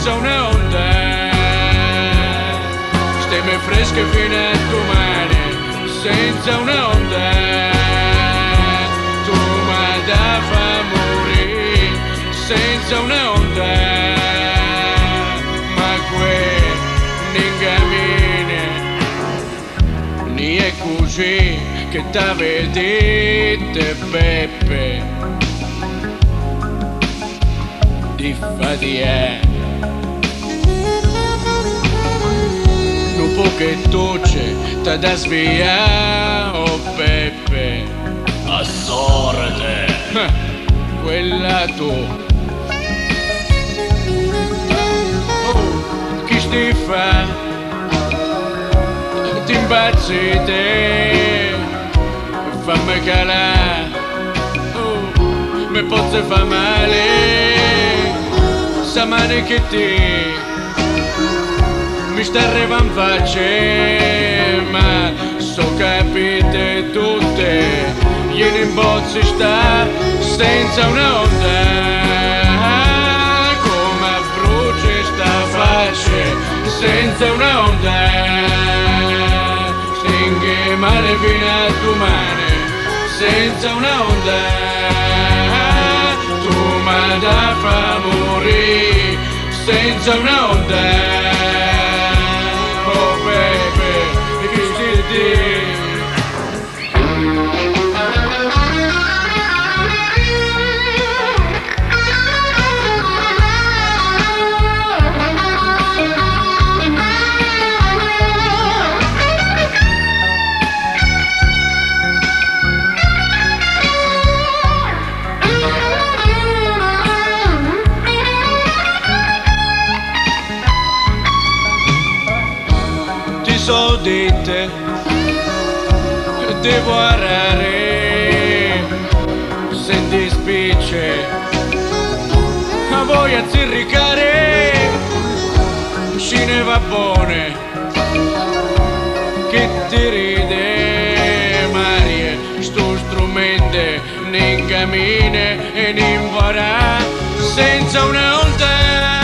senza una onda, stiamo fresche fino a domani, senza una onda, tu mi da fa morire, senza una onda, ma qui non cammina, ni è così che t'avete Beppe, di fatia. Un po' che dolce t'ha da svia, oh Beppe, a sorte, quella tu. Oh, chi sti fa? Ti impazzi te, fammi calare, oh, mi pozze fa male, sa male che ti mi sta arrivando in faccia, ma so capite tutte, ieri in bozzi sta senza una onda, come brucia sta faccia senza una onda, stinghe male fino a domani, senza una onda, tu mi da fa morire, senza una onda. Oh baby, che ci dici? So dite, devo arare, se ti spicce, ma voglio azzirricare, ci ne va buone, che ti ride, Maria, sto strumento, ne cammina e ne vorrà, senza una onda.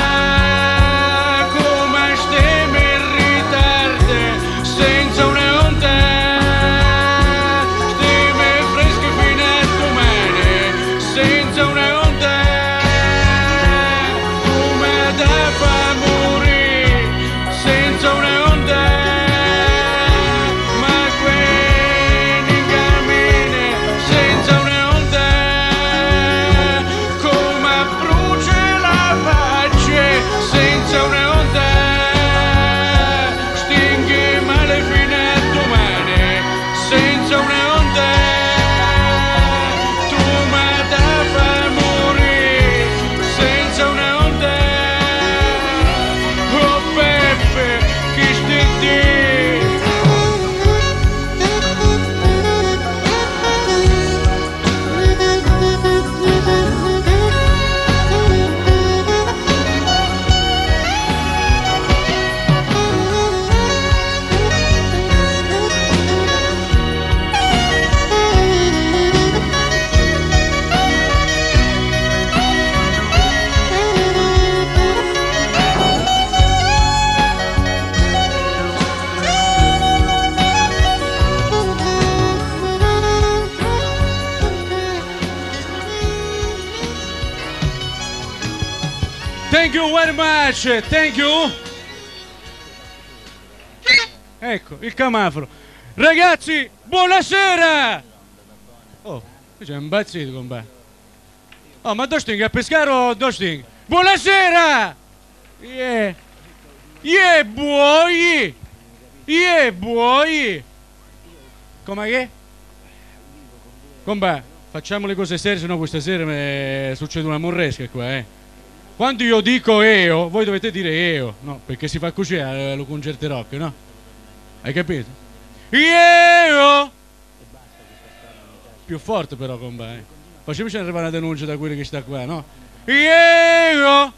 Thank you very much, thank you. Ecco, il camafro. Ragazzi, buonasera! Oh, c'è un bazzito, compà. Oh, ma Dosting a pescare o Dosting? Buonasera! Yeah! Yeah, buoi! Yeah, buoi! Come che? Compà, facciamo le cose serie, sennò questa sera succede una morresca qua, eh. Quando io dico eo, voi dovete dire eo, no? Perché si fa così allo concerto rock, no? Hai capito? Eo! Più forte però, compà, eh. Facciamoci arrivare una denuncia da quelli che sta qua, no? Eo!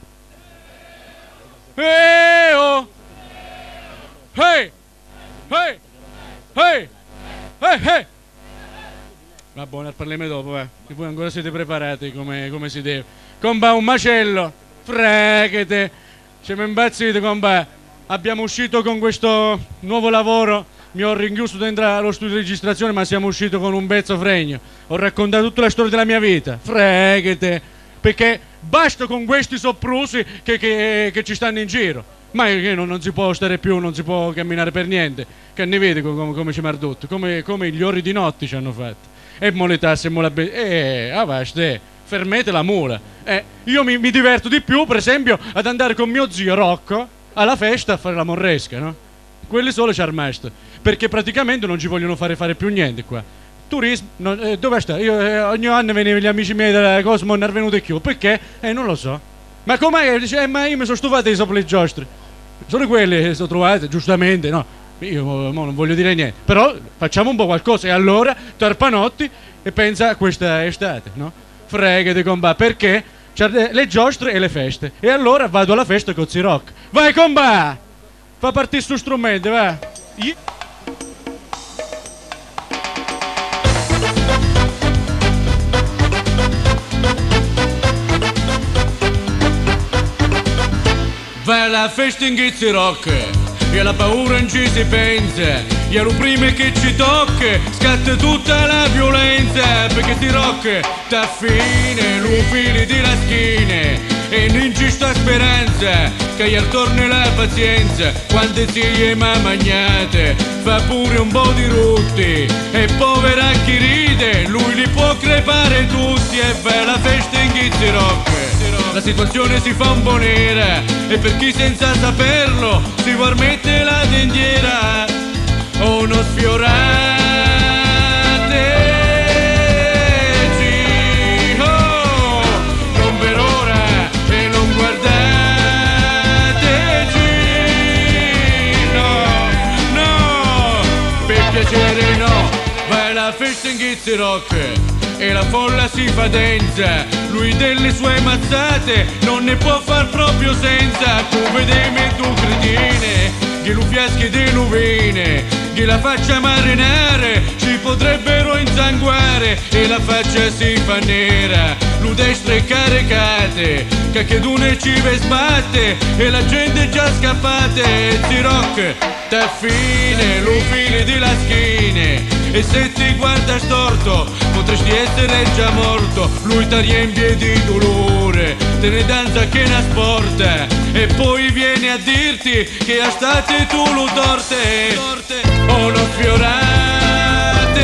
Eo! Hey! Hey! Hey! Hey! Hey! Va buono, parliamo dopo, che voi ancora siete preparati come si deve. Compà, un macello! Fregate, Siamo impazziti, compa. Abbiamo uscito con questo nuovo lavoro. Mi ho rinchiuso dentro allo studio di registrazione, ma siamo usciti con un pezzo fregno. Ho raccontato tutta la storia della mia vita. Fregate. Perché basta con questi soprusi che ci stanno in giro. Ma non si può stare più, non si può camminare per niente. Che ne vedi come ci mardotto, come gli ori di notte ci hanno fatto. E mo le tasse, e mo la avvaste, fermete la mula. Io mi diverto di più, per esempio, ad andare con mio zio Rocco alla festa a fare la morresca, no? Quelli solo ci armasto, perché praticamente non ci vogliono fare più niente qua. Turismo, dove sta? Io ogni anno venivano gli amici miei della Cosmo, non è venuto più, perché? Non lo so. Ma com'è? Dice, ma io mi sono stufato di sopra le giostre. Sono quelli che sono trovate, giustamente, no? Io mo non voglio dire niente, però facciamo un po' qualcosa e allora Tarpanotti e pensa a questa estate, no? Fregate comba, perché c'è le giostre e le feste. E allora vado alla festa con Rock. Vai comba! Fa partire sto strumento, va! Vai alla festa in Ghizzi Rock e alla paura non ci si pensa, e allo primo che ci tocca scatta tutta la violenza, perché sti rock t'affine, lo fili di la schiena e non ci sta speranza che gli torni la pazienza. Quante ziglie ma magnate fa pure un po' di rutti, e povera chi ride lui li può crepare tutti. E vai alla festa in Ghizzi Rock, la situazione si fa un po' nera e per chi senza saperlo si vuol mettere la dendiera. Oh, non sfiorate, oh, non per ora e non guardateci, no, per piacere no. Vai alla festa in Ghizzi Rock e la folla si fa densa, lui delle sue mazzate non ne può far proprio senza. Tu vedemi tu cretine, che lu fiaschi di luvine, che la faccia marinare ci potrebbero insanguare, e la faccia si fa nera, lu destre caricate, che dune ci sbatte e la gente già scappate. Rock t'affine, lu fili di la schiena, e se ti guarda storto potresti essere già morto. Lui ti riempie di dolore, te ne danza che ne sporta, e poi viene a dirti che a state tu lo torte. Oh, non sfiorate,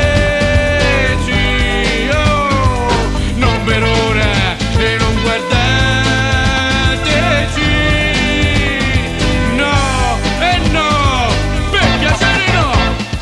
oh, non per ora e non guardateci, no, e no, per piacere no.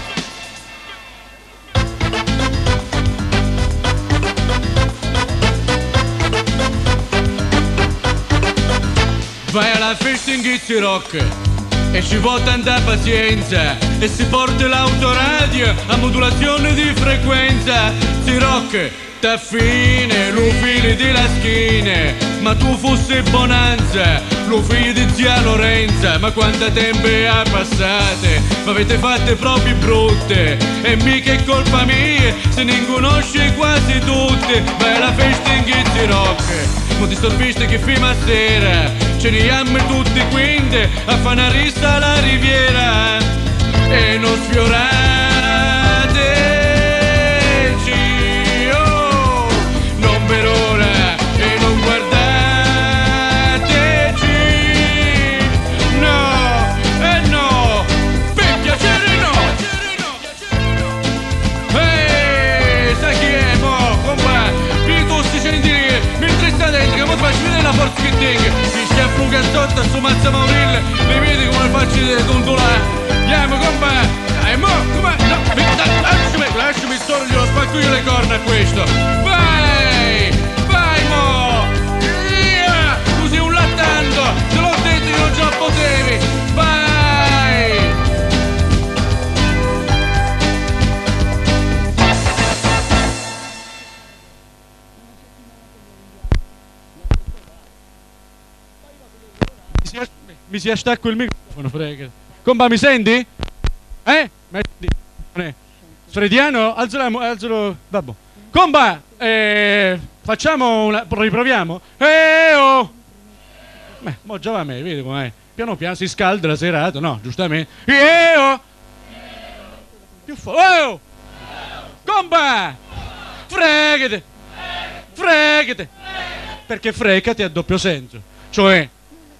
Vai alla festa in Ghizzi Rock e ci vuole tanta pazienza, e si porta l'autoradio a modulazione di frequenza. Rock t'affine, lo fili di la schiena, ma tu fossi bonanza, lo figlio di zia Lorenza. Ma quanta tempo ha passate, ma avete fatte proprio brutte, e mica è colpa mia se ne conosce quasi tutte. Vai alla festa in Ghizzi Rock, ma ti storbiste che fino a sera ce ne abbiamo tutti quindi a fare una rissa alla riviera. E non sfiorateci, oh, non per ora e non guardateci, no, e no, per piacere no. Sai chi è mo, compa? Più si senti mentre sta dentro, che mo ti faccio vedere la forza che tengo. Si stia frugazzotto a sto mazza Maurille, mi vedi come faccio di tontolare. Andiamo compa, dai mo, come? No, lasciami solo, glielo spacco io le corna a questo. Vai, vai mo, via, tu sei un lattando, te l'ho detto che non già potevi, vai. Mi si stacco il microfono, frega. Compa, mi senti? Metti. Frediano, alzalo. Vabbè. Compa, facciamo una. Riproviamo. Oh! Mo già va me, vedi com'è? Piano piano si scalda la serata, no, giustamente. Io! Più oh! Comba! Fregate! Fregate! Perché fregate ha doppio senso. Cioè,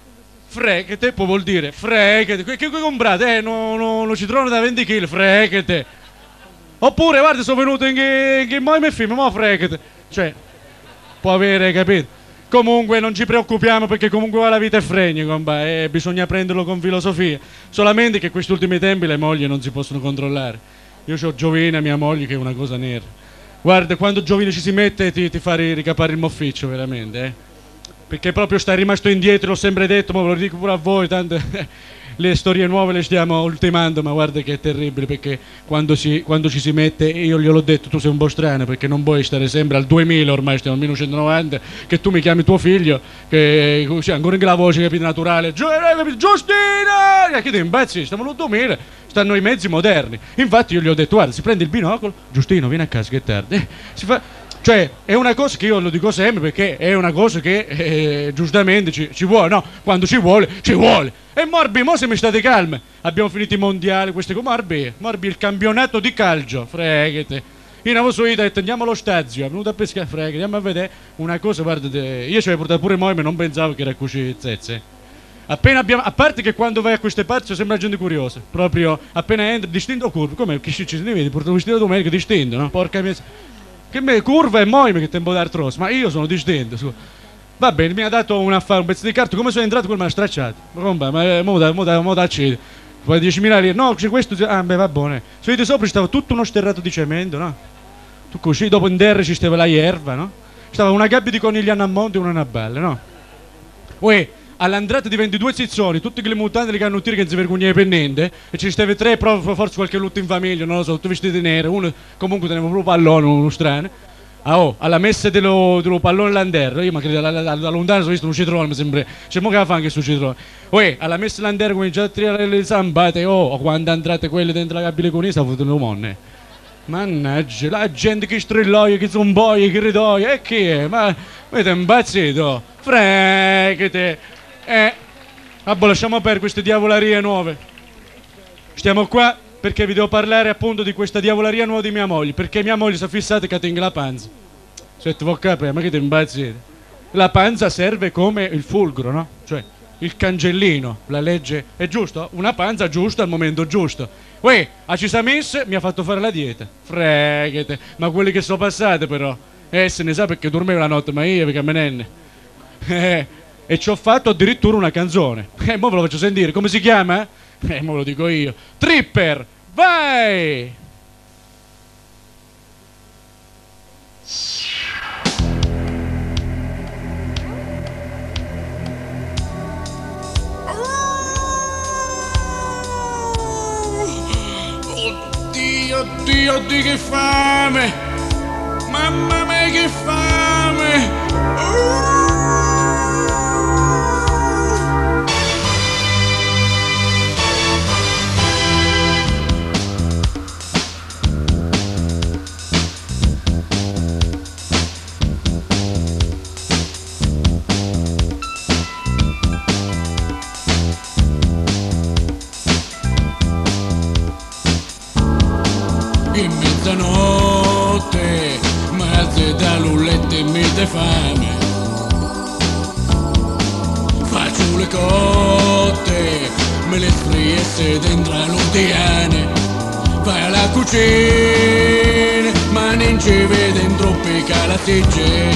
fregate può vuol dire fregate. Che comprate? Non ci trovano da 20 kg, fregate. Oppure, guarda, sono venuto in che mo' film, mo' fregate. Cioè, può avere, capito? Comunque non ci preoccupiamo perché comunque la vita è fregna, comba, e bisogna prenderlo con filosofia. Solamente che questi ultimi tempi le mogli non si possono controllare. Io ho Giovina, mia moglie, che è una cosa nera. Guarda, quando Giovina ci si mette ti fa ricapare il mofficcio, veramente, eh. Perché proprio stai rimasto indietro, l'ho sempre detto, ma ve lo dico pure a voi, tanto le storie nuove le stiamo ultimando, ma guarda che è terribile, perché quando ci si mette, io gliel'ho detto, tu sei un po' strano, perché non puoi stare sempre al 2000, ormai stiamo al 1990, che tu mi chiami tuo figlio, che cioè, ancora in la voce, capito, naturale, Giustina! Che ti impazzi, stiamo al 2000, stanno i mezzi moderni. Infatti io gli ho detto, guarda, si prende il binocolo, Giustino, vieni a casa che è tardi, si fa... Cioè, è una cosa che io lo dico sempre perché è una cosa che giustamente ci vuole, no? Quando ci vuole, ci vuole. E Morbi, mo se mi state calme. Abbiamo finito i mondiali, queste come Morbi, il campionato di calcio, fregate. Io avevo su ida e andiamo allo stadio, è venuto a pescare, fregate, andiamo a vedere una cosa, guardate, io ci avevo portato pure moi, ma non pensavo che era così zezze. Appena abbiamo, a parte che quando vai a queste parti sembra gente curiosa, proprio appena entri, distinto curvo, come che ci vedi, porto vestito domenica distinto, no? Porca mia. Che me curva e moime che tempo d'artros, ma io sono distinto. Va bene, mi ha dato un pezzo di carta, come sono entrato quello mi ha stracciato. Ma mo da accede. Poi 10.000 lire, no, c'è questo, ah beh va bene. Salite sopra stava tutto uno sterrato di cemento, no? Tu così, dopo in terra ci stava la erba, no? Stava una gabbia di conigliano a monte e una a balle, no? Uè, all'andata di 22 zizzoni, tutti quelle mutande che hanno tiri che non si vergognava per niente, e ci stava 3, però forse qualche lutto in famiglia, non lo so, tutti vestiti neri, uno comunque teneva proprio pallone, uno strano. Ah oh, alla messa dello pallone landerro, io ma credo da lontano ho visto un citrone, mi sembra, c'è mo che fa anche sul citrone. Uè, alla messa landerro cominciate a tirare le zambate, oh, quando entrate quelle dentro la gabbia con stavo fottendo le monne. Mannaggia, la gente che strilloia, che zomboia, che ridoia, e che è? Ma avete impazzito? Fregate! Vabbè, lasciamo perdere queste diavolarie nuove. Stiamo qua perché vi devo parlare appunto di questa diavolaria nuova di mia moglie, perché mia moglie si è fissata che tenga la panza. Se ti vuoi capire, ma che ti impazzite? La panza serve come il fulgro, no? Cioè, il cancellino, la legge è giusto? Una panza giusta al momento giusto. Uè, a ci sa messa mi ha fatto fare la dieta. Fregate, ma quelli che sono passate però. Se ne sa perché dormevo la notte, ma io perché me nenne. E ci ho fatto addirittura una canzone. Mo ve lo faccio sentire. Come si chiama? Mo ve lo dico io. Tripper, vai! Oddio, oddio, che fame! Mamma mia, che fame! In mezzanotte m'alzo dal letto e mi dà fame, faccio le cotte, me le spriesse dentro l'oceano, vai alla cucina ma non ci vede in troppi calateggi,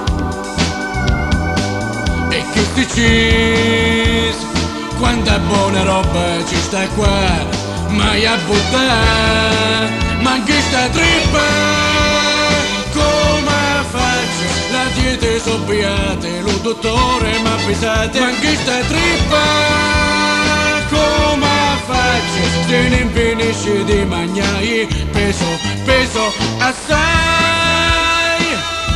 e che ti cheese, quanta buona roba ci sta qua, mai a buttare. Ma che sta trippa, come faccio? La dieta è soppiata, lo dottore m'ha pesate. Ma che sta trippa, come faccio? Se ne finisce di mangiare, peso assai.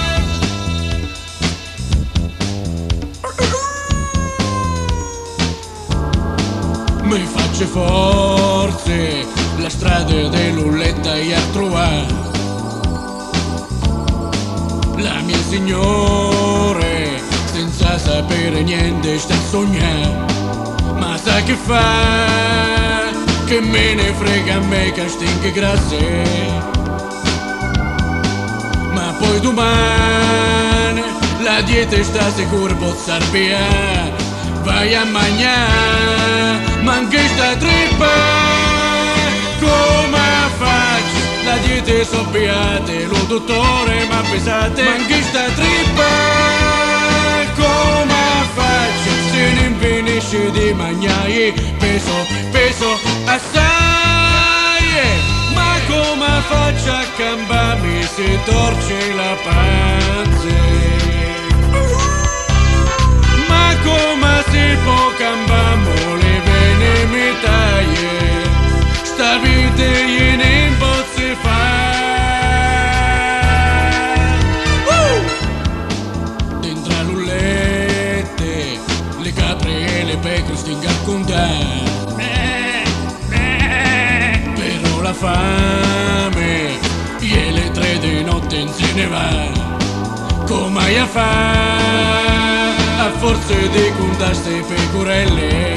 Mi faccio forze, la strada dell'Ulletta e a trovare la mia signore senza senza sapere niente sta a sognare. Ma sa che fa? Che me ne frega a me che stinche grasse. Ma poi domani la dieta sta sicura pozzar via. Vai a mangiare, manca sta trippa. Come faccio? La dieta so beate, lo dottore m'ha pesate. Manca sta trippa. Come faccio? Se ne finisce di mangiare, peso assai. Ma come faccio a cambiarmi se torce la panza? Ma come si può cambiare le vene metaglie? Sta vita io ne posso fare. Dentro a lullette le capre e le pecore stinga a contare. Però la fame e le 3 di notte se ne va. Come hai a fare a forza di contare ste pecorelle?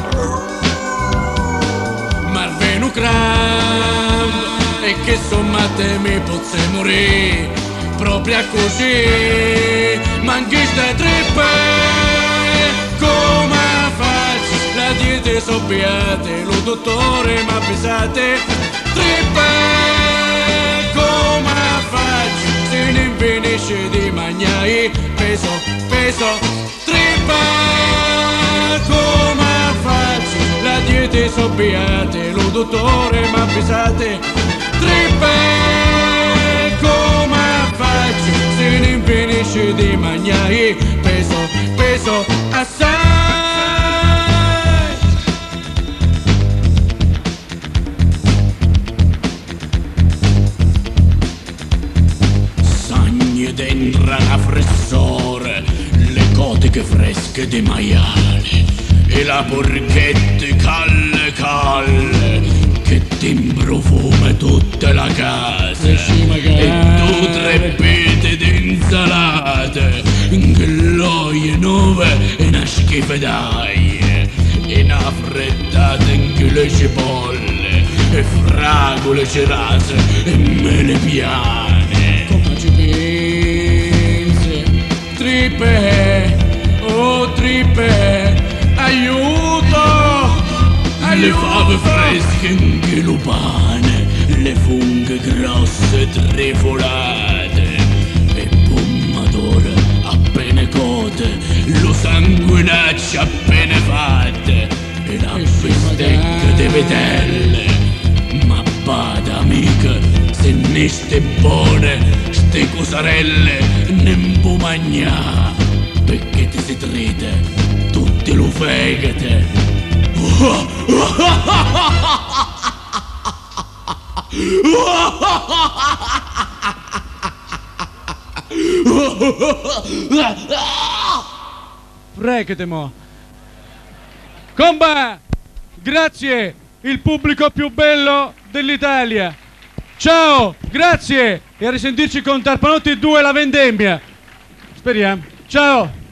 Ma venu cram e che sommate mi pozze morire proprio così. Manchi sta trippa. Come faccio? La dieta so beate, lo dottore m'ha pesate. Trippa. Come faccio? Se ne finisce di mangiare, peso, trippa. Come faccio? La dieta so beate, lo dottore m'ha pesate. Trippa. Come faccio? Se ne finisce di mangiare, peso assai. Sagne dentro la fressore, le cotiche fresche di maiale e la porchetta calle che timbro fumo tutta la casa. E 2-3 pete di insalate, che l'oie nuove e una schifedaie, e una frittata anche le cipolle, e fragole cerase e mele piane. Come ci pensi? Trippe, oh trippe, aiuto! Le fave fresche anche lo pane, le funghe grosse trifolate, e pommadore appena cote, lo sanguinaccio appena fatte, e la bistecca di vitelle. Ma bada amica, se ne ste buone, ste cosarelle, ne può mangiare, perché ti si trite, tutte lo fegate. Fregate mo. Comba! Grazie, il pubblico più bello dell'Italia. Ciao, grazie e a risentirci con Tarpanotti 2 la vendemmia. Speriamo. Ciao.